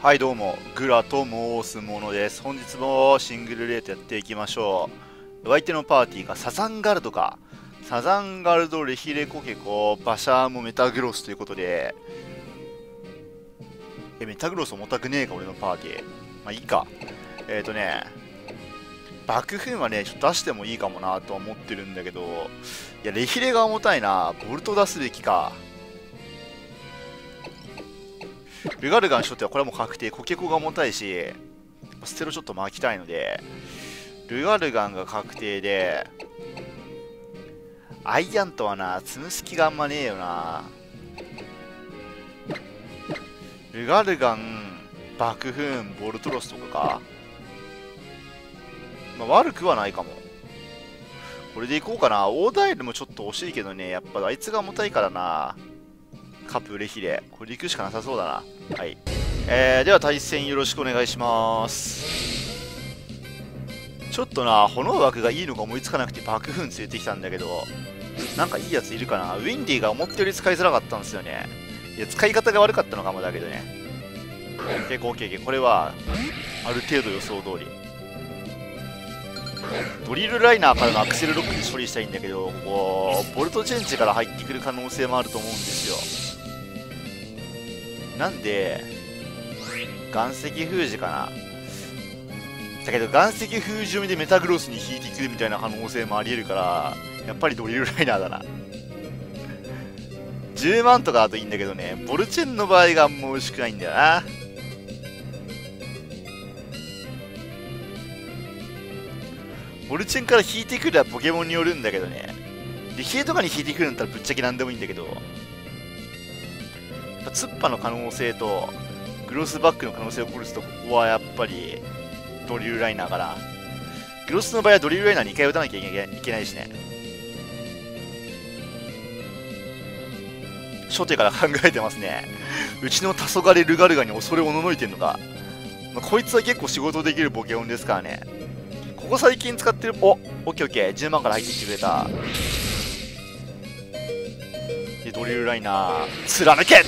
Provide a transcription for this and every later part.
はいどうも、グラと申すものです。本日もシングルレートやっていきましょう。お相手のパーティーがサザンガルドか。サザンガルド、レヒレコケコ、バシャーモ、メタグロスということで、メタグロス重たくねえか、俺のパーティー。まあいいか。爆風はね、ちょっと出してもいいかもなとは思ってるんだけど、いや、レヒレが重たいな。ボルト出すべきか。ルガルガンしとってはこれはもう確定。コケコが重たいし、ステロちょっと巻きたいので、ルガルガンが確定で、アイアントはな、積む隙があんまねえよな。ルガルガン、爆風、ボルトロスとかか。まあ、悪くはないかも。これでいこうかな。オーダイルもちょっと惜しいけどね、やっぱあいつが重たいからな。カプレヒレ。これで行くしかなさそうだな。はい。では対戦よろしくお願いします。ちょっとな、炎枠がいいのか思いつかなくて爆風連れてきたんだけど、なんかいいやついるかな。ウィンディが思ったより使いづらかったんですよね。いや、使い方が悪かったのかもだけどね。結構 OK。これは、ある程度予想通り。ドリルライナーからのアクセルロックで処理したいんだけど、ここ、ボルトチェンジから入ってくる可能性もあると思うんですよ。なんで、岩石封じかな。だけど、岩石封じ読みでメタグロスに引いてくるみたいな可能性もありえるから、やっぱりドリルライナーだな。10万とかだといいんだけどね、ボルチェンの場合があんま美味しくないんだよな。ボルチェンから引いてくるはポケモンによるんだけどね。リヒエとかに引いてくるんだったらぶっちゃけなんでもいいんだけど、ツッパの可能性とグロスバックの可能性を考慮すると、ここはやっぱりドリルライナーかな。グロスの場合はドリルライナー2回打たなきゃいけないしね。初手から考えてますね。うちの黄昏ルガルガに恐れおののいてんのか。こいつは結構仕事できるポケモンですからね。ここ最近使ってる、オッケーオッケー、10万から入ってきてくれた。で、ドリルライナー、貫け。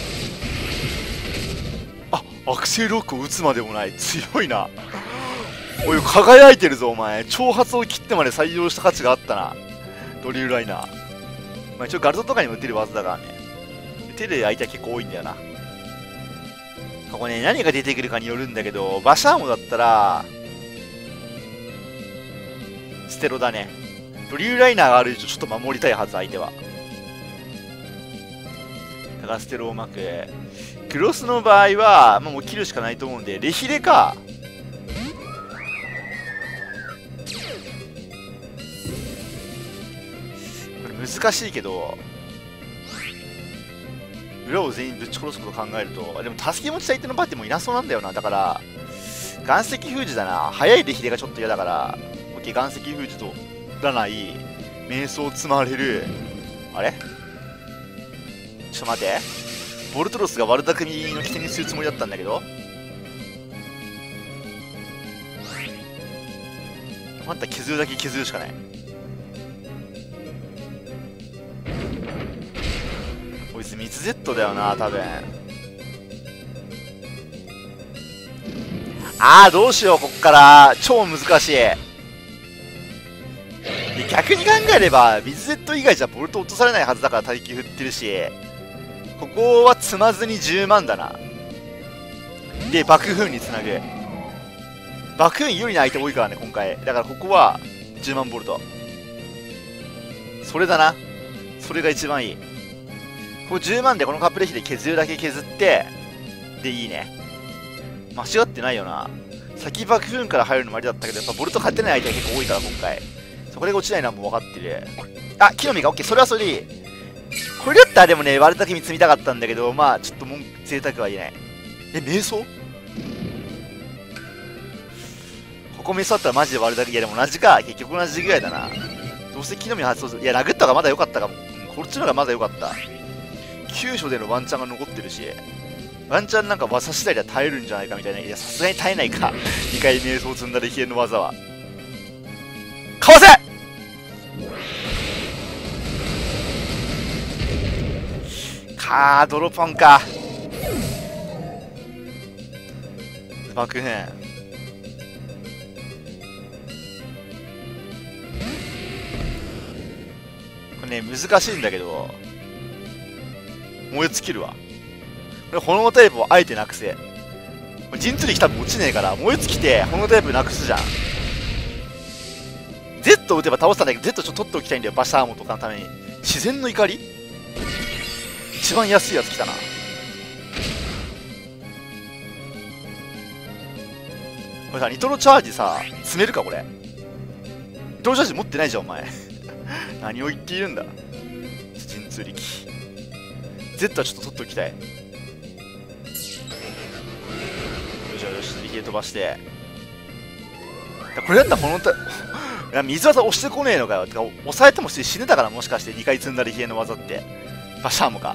アクセルロックを打つまでもない。強いな。おい、輝いてるぞ、お前。挑発を切ってまで採用した価値があったな。ドリルライナー。まあ、一応ガルドとかにも打てる技だからね。手で相手は結構多いんだよな。ここね、何が出てくるかによるんだけど、バシャーモだったら、ステロだね。ドリルライナーがある以上ちょっと守りたいはず、相手は。だからステロをうまく。クロスの場合は、もう切るしかないと思うんで、レヒレか。これ難しいけど、裏を全員ぶち殺すことを考えると、でも助け持ち相手のパーティーもいなそうなんだよな。だから、岩石封じだな。早いレヒレがちょっと嫌だから、OK、岩石封じとらない、瞑想積まれる、あれちょっと待って。ボルトロスが悪巧みの起点にするつもりだったんだけど、また削るだけ削るしかない。こいつミツ Z だよな、多分。どうしよう、こっから超難しい。逆に考えればミツ Z 以外じゃボルト落とされないはずだから耐久振ってるし、ここは積まずに10万だな。で、爆風につなぐ。爆風有利な相手多いからね、今回。だからここは10万ボルト。それだな。それが一番いい。ここ10万でこのカプレヒで削るだけ削って、で、いいね。間違ってないよな。先爆風から入るのもありだったけど、やっぱボルト勝てない相手が結構多いから、今回。そこで落ちないのはもう分かってる。木の実が OK。それはそれでいい。これだったらでもね、割れた君積みたかったんだけど、まあ、ちょっと贅沢は言えない。瞑想ここ瞑想だったらマジで割れたけ。いや、でも同じか。結局同じぐらいだな。どうせ木の実発動する。いや、殴った方がまだ良かったかも。こっちの方がまだ良かった。急所でのワンチャンが残ってるし、ワンチャンなんか技次第では耐えるんじゃないかみたいな。いや、さすがに耐えないか。2回瞑想積んだレヒエの技は。かわせドロポンか。 爆変。これね、難しいんだけど、燃え尽きるわ。これ炎タイプをあえてなくせ。陣痛力多分落ちねえから、燃え尽きて炎タイプなくすじゃん。Z を打てば倒したんだけど、Z ちょっと取っておきたいんだよ、バシャーモとかのために。自然の怒り一番安いやつ来たな。これさ、ニトロチャージさ、積めるかこれ。ニトロチャージ持ってないじゃん、お前。何を言っているんだ。陣痛力。Z はちょっと取っておきたい。よしよし、力で飛ばして。これだったらこのいや、水技押してこねえのかよ。てか、抑えても死ねたから、もしかして2回積んだ力の技って。バシャーモか。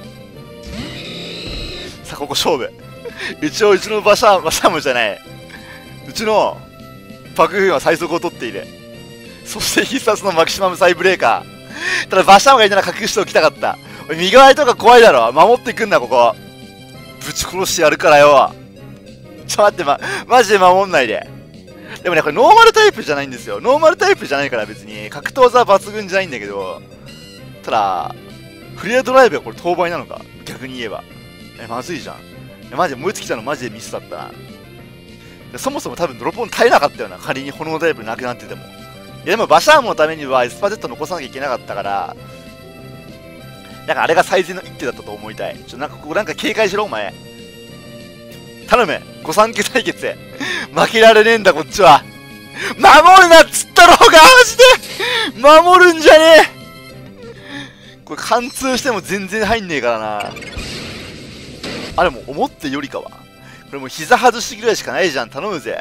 さあ、ここ勝負。一応、うちのバシャーモじゃない。うちの爆風は最速を取っている。そして必殺のマキシマムサイブレーカー。ただバシャーモがいたら隠しておきたかった。おい、身代わりとか怖いだろ。守ってくんな、ここ。ぶち殺してやるからよ。ちょ、待って、マジで守んないで。でもね、これノーマルタイプじゃないんですよ。ノーマルタイプじゃないから別に格闘技は抜群じゃないんだけど、ただ、フレアドライブがこれ当倍なのか逆に言えば。まずいじゃん。マジで燃え尽きたのマジでミスだったな。そもそも多分ドロップオン耐えなかったよな。仮に炎タイプなくなってても。いやでもバシャーモのためにはエスパジェット残さなきゃいけなかったから、なんかあれが最善の一手だったと思いたい。なんかここなんか警戒しろお前。頼む、御三家対決。負けられねえんだこっちは。守るなっつったろうが、マジで守るんじゃねえ。これ貫通しても全然入んねえからな。あれも思ってよりかは。これもう膝外しぐらいしかないじゃん。頼むぜ。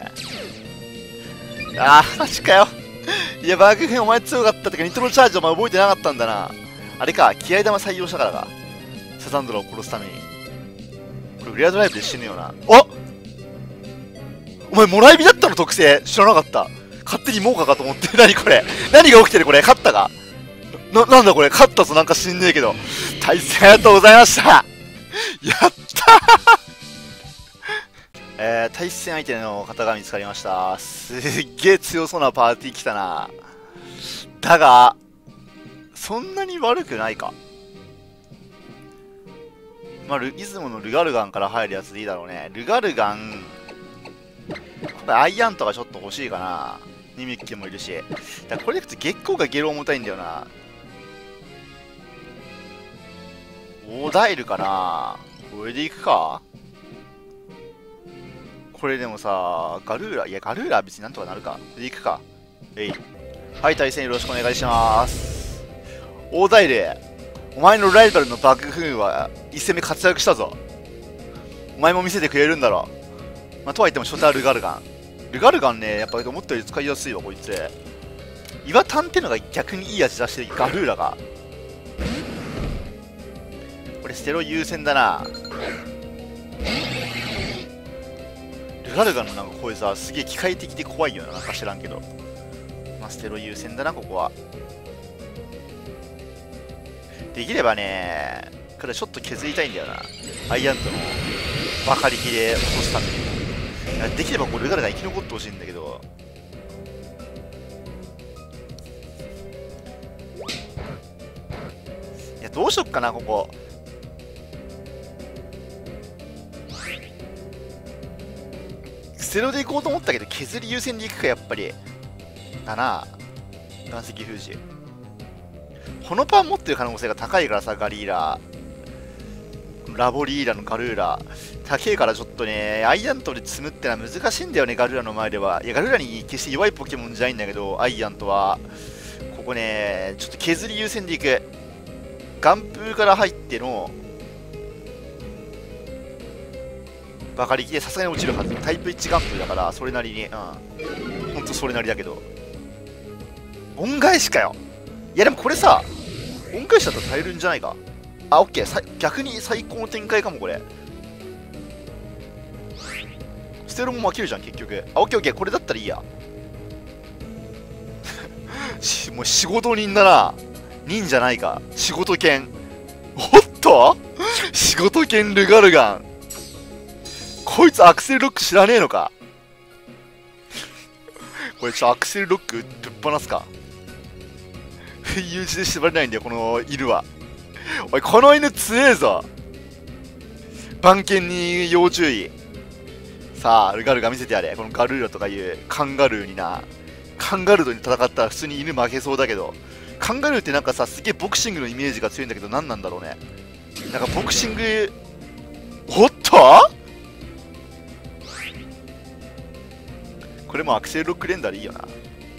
あー、マジかよ。いや、爆変お前強かったってか、ニトロチャージお前覚えてなかったんだな。あれか、気合玉採用したからか。サザンドラを殺すために。これ、フレアドライブで死ぬよな。お前、もらい火だったの特性知らなかった。勝手にモーカかと思って。何これ何が起きてるこれ勝ったかなんだこれ勝ったぞなんか知んねえけど。対戦ありがとうございましたやった対戦相手の方が見つかりました。すっげえ強そうなパーティー来たな。だが、そんなに悪くないか。まあ、出雲のルガルガンから入るやつでいいだろうね。ルガルガン、アイアントがちょっと欲しいかな。ニミッキもいるし。だこれでいくと月光がゲロ重たいんだよな。オーダイルかな。これでいくか。これでもさ、ガルーラ、いやガルーラは別になんとかなるか。これでいくか。はい、対戦よろしくお願いします。オーダイル、お前のライバルの爆風は1戦目活躍したぞ。お前も見せてくれるんだろ。まあ、とはいっても初手はルガルガン。ルガルガンね、やっぱ思ったより使いやすいわ、こいつ。岩炭ってのが逆にいい味出してる、ガルーラが。これ、ステロ優先だな。ルガルガンのなんか声さ、すげえ機械的で怖いよな、なんか知らんけど。まあ、ステロ優先だな、ここは。できればね、これちょっと削りたいんだよな。アイアントのバカ力で落とすために。できればこれルガルガン生き残ってほしいんだけど。いや、どうしよっかな、ここ。ステロで行こうと思ったけど、削り優先で行くか、やっぱり。だな。岩石封じ。このパン持ってる可能性が高いからさ、ガリーラ。ラボリーラのガルーラ。高いからちょっとね、アイアントで積むってのは難しいんだよね、ガルーラの前では。いや、ガルーラに決して弱いポケモンじゃないんだけど、アイアントは。ここね、ちょっと削り優先でいく。岩風から入っての、バカ力でさすがに落ちるはず。タイプ1岩風だから、それなりに。ほんとそれなりだけど。恩返しかよ。いやでもこれさ、恩返しだったら耐えるんじゃないか。あ、オッケー。逆に最高の展開かも、これ。ステロも負けるじゃん、結局。あ、オッケーオッケー。これだったらいいや。もう仕事人だな。忍じゃないか。仕事犬。おっと仕事犬ルガルガン。こいつアクセルロック知らねえのか。 これアクセルロックぶっ放すか。不意打ちで縛れないんだよこの犬は。おいこの犬強えぞ。番犬に要注意。さあルガルが見せてやれ。このガルーラとかいうカンガルーにな。カンガルーとに戦ったら普通に犬負けそうだけど、カンガルーってなんかさ、すげえボクシングのイメージが強いんだけど、何なんだろうね。なんかボクシング、おっとこれもアクセルロック連打でいいよな。こ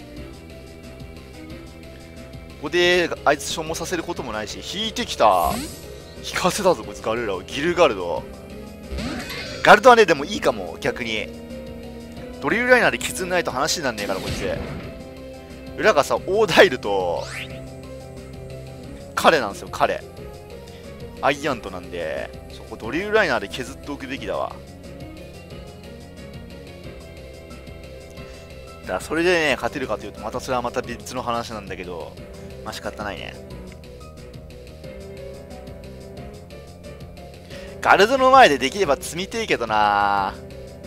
こであいつ消耗させることもないし、引いてきた。引かせたぞこいつガルーラを。ギルガルド。ガルドはね、でもいいかも、逆に。ドリルライナーで削んないと話になんねえから、こいつ。裏がさ、オーダイルと、彼なんですよ、彼。アイアントなんで、そこドリルライナーで削っておくべきだわ。だからそれでね、勝てるかというと、またそれはまた別の話なんだけど、まあ仕方ないね。ガルドの前でできれば積みてえけどな。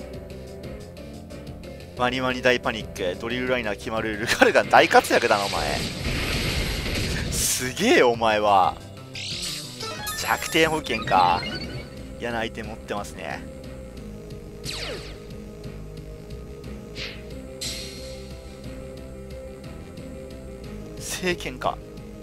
ワニワニ大パニック、ドリルライナー決まる。ルガルガン大活躍だなお前。すげえお前は。弱点保険か。嫌なアイテム持ってますね。聖剣か。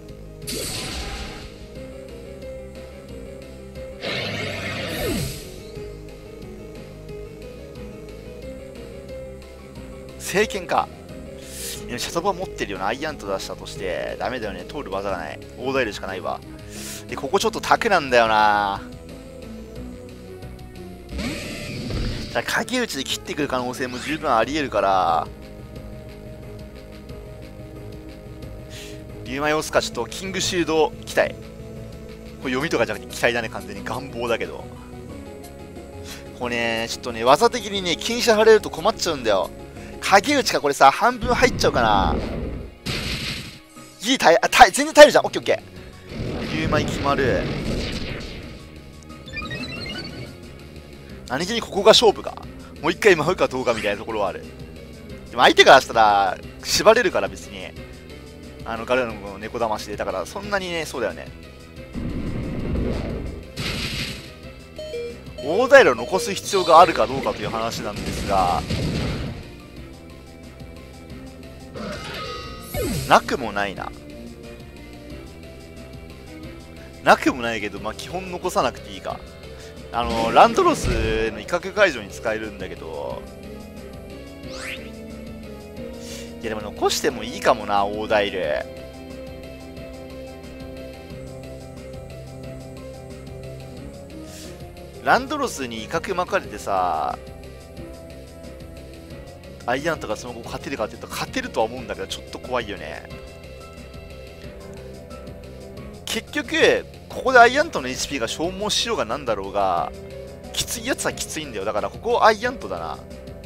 聖剣か。シャトバ持ってるよな。アイアント出したとしてダメだよね。通る技がない。大ダイルしかないわ。でここちょっとタクなんだよな。だから影打ちで切ってくる可能性も十分ありえるから、リュウマイオスカちょっとキングシールド期待。これ読みとかじゃなくて期待だね。完全に願望だけど、これねちょっとね技的にね禁止貼れると困っちゃうんだよ。影打ちか。これさ半分入っちゃうかな。いい全然耐えるじゃん。オッケーオッケー。リュウマイ決まる。何気にここが勝負か。もう一回舞うかどうかみたいなところはある。でも相手からしたら縛れるから別に。ガルーラの猫魂で。だからそんなにね、そうだよね。大ダイルを残す必要があるかどうかという話なんですが、なくもないな。なくもないけど、まあ基本残さなくていいか。ランドロスの威嚇解除に使えるんだけど、いやでも残してもいいかもな、大ダイル。ランドロスに威嚇巻かれてさ、アイアンとかその後勝てるかっていうと勝てるとは思うんだけど、ちょっと怖いよね。結局ここでアイアントの HP が消耗しようがなんだろうが、きついやつはきついんだよ。だからここアイアントだな。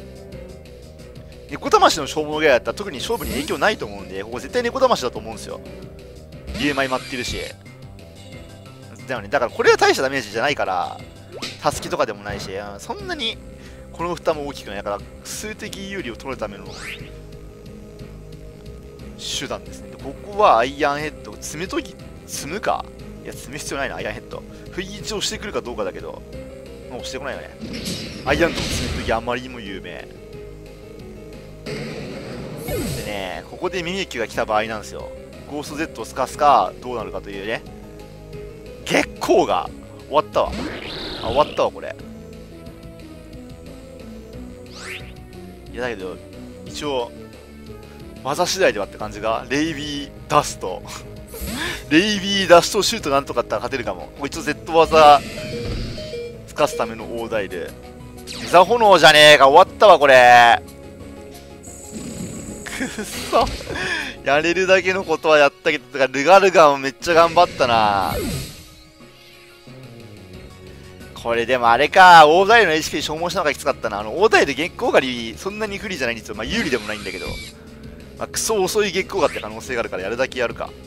猫魂の消耗ぐらいだったら特に勝負に影響ないと思うんで、ここ絶対猫魂だと思うんですよ。リュウマイ待ってるし。だよね。だからこれは大したダメージじゃないから、タスキとかでもないし、そんなにこの負担も大きくないから、数的有利を取るための手段ですね。ここはアイアンヘッド、積むか。いや、積む必要ないな、アイアンヘッド。不意打ちをしてくるかどうかだけど、もうしてこないよね。アイアンと積むときあまりにも有名。でね、ここでミミッキュが来た場合なんですよ。ゴースト Z をスカスかどうなるかというね。月光が終わったわ。終わったわこれ。いやだけど一応技次第ではって感じが。レイビーダストレイビーダストシュートなんとかあったら勝てるかも。こいつ Z 技つかすための大ダイル。ザ炎じゃねえか。終わったわこれ。くっそやれるだけのことはやったけど、ルガルガンもめっちゃ頑張ったな。これでもあれか、大ダイルの HP 消耗したのがきつかったな。大ダイル月光狩りそんなに不利じゃないんですよ。まあ有利でもないんだけど、まあ、クソ遅い月光狩りって可能性があるからやるだけやるか。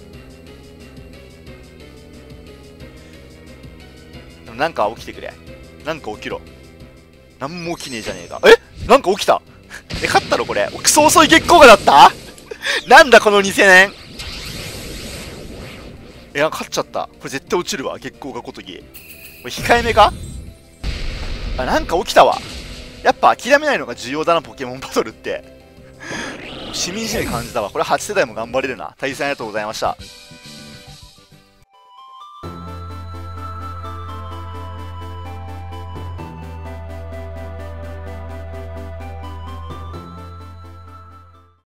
でもなんか起きてくれ。なんか起きろ。なんも起きねえじゃねえか。え、なんか起きた勝ったろこれ。クソ遅い月光がだったなんだこの2000年。勝っちゃった。これ絶対落ちるわ、月光がごとき。これ控えめか。なんか起きたわ。やっぱ諦めないのが重要だな、ポケモンバトルって。しみじみ感じたわ。これ8世代も頑張れるな。対戦ありがとうございました。